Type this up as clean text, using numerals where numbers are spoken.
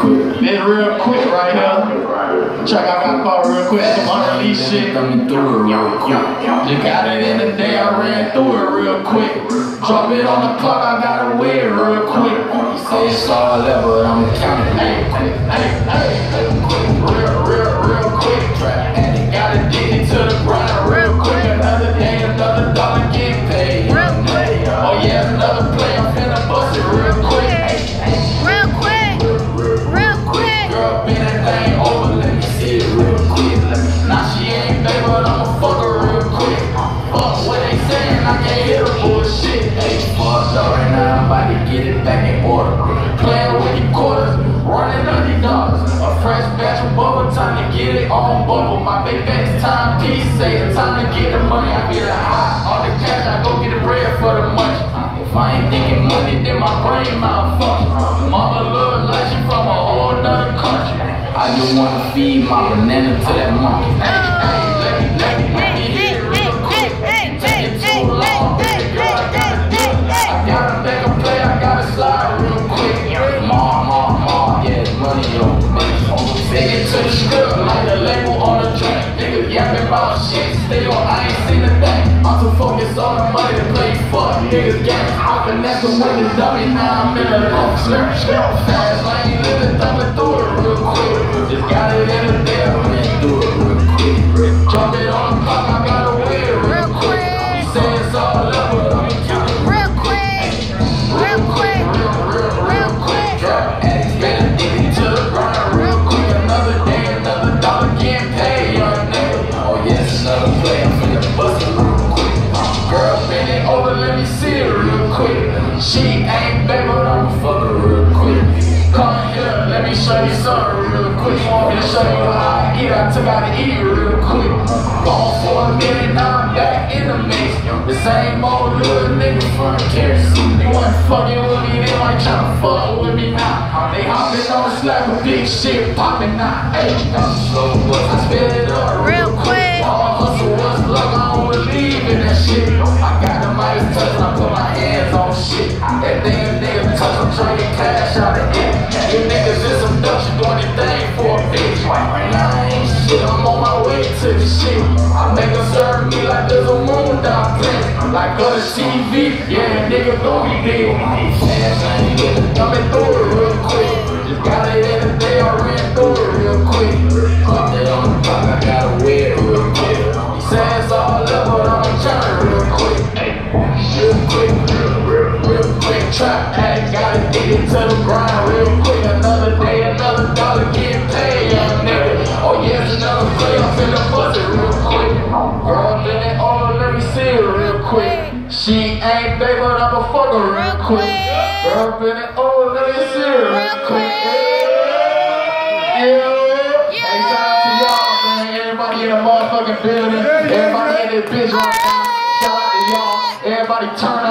quick. This real quick right here. Check out my car real quick. Some unreleased shit. Coming through it real quick. Just got it in the day, I ran through it real quick. Drop it on the clock, I got it weird real quick. You say it's all that, but I'm counting real quick. Real quick. And gotta dig into the grind real quick. Another day, another dollar get paid. Oh yeah, another play, I'm finna bust it real quick. Real quick. Girl, bend that thing over, let me see it real quick. Now she ain't baby, but I'ma fuck her real quick. Fuck what they saying, I can't hear the bullshit. Hey, fuck up right now, I'm about to get it back in order. Playing with the quarters, running $30. A fresh batch of bubble, time to get it on bubble. My big back's time piece, say it's time to get the money. I get it high, all the cash, I go get the bread for the money. If I ain't thinking money, then my brain malfunction. Mama look like she from a whole nother country. I just wanna feed my banana to that monkey. Let me hit it real quick. Take it too long, baby girl, I gotta do it. I gotta make a play, I gotta slide real quick. Ma, yeah, money on me. Take it to the strip, like the label on the drink. Nigga yapping about shit, still I ain't seen a thing. I'm too focused on the money to play fuck. Niggas getting out and that's the way the dummy. Now I'm in a long slurp. Fast lane, living, thumbing through it real quick. Just got it in the day, ran through it real quick. Drop it on the clock, I got a weird real quick. He say it's all up, but I'm counting real quick. Drop addicts, better dig into the grind real quick. Another day, another dollar getting paid, young nigga. Oh yes, another play, I'm finna bust it real quick. Girl, bend it over, let me see it real quick. She ain't baby, but I'ma fuck her real quick. Come here, let me show you something real quick. Want me to show you how I eat? I took out to eat real quick. Gone for a minute, now I'm back in the mix. The same old little nigga from kerosene. You wasn't fucking with me, they like tryna fuck with me now. They hopping on the slap of big shit popping now. Hey, I'm slow, but I spit it up real quick. All hustle was luck, I don't believe in that shit. I got the mic touch and I put my hands on shit. That damn nigga touch, I'm trying to get cash out of it. You niggas is some ducks, you doing anything for a bitch. Right now I ain't shit, I'm on my way to the shit. I make them serve me like there's a moon down place. Like other TV, yeah, nigga don't be big. Fast lane, coming through it real quick. Just got it in the day, I ran through it real quick. Put it on the clock, I got a weird real quick. He says it's all up, but I'm trying real quick. Real quick, trap addict, gotta dig into the grind real quick. Another day, another dollar getting paid, young nigga. Oh yes, another play, I'm finna bust it real quick. Girl, bend it over, let me see it real quick. She ain't baby, but I'ma fuck her real quick. Girl, bend it over, let me see it real quick. Yeah. Hey, shout out to y'all, man. Everybody in the motherfucking building. Everybody in this bitch right now. Shout out to y'all. Everybody turn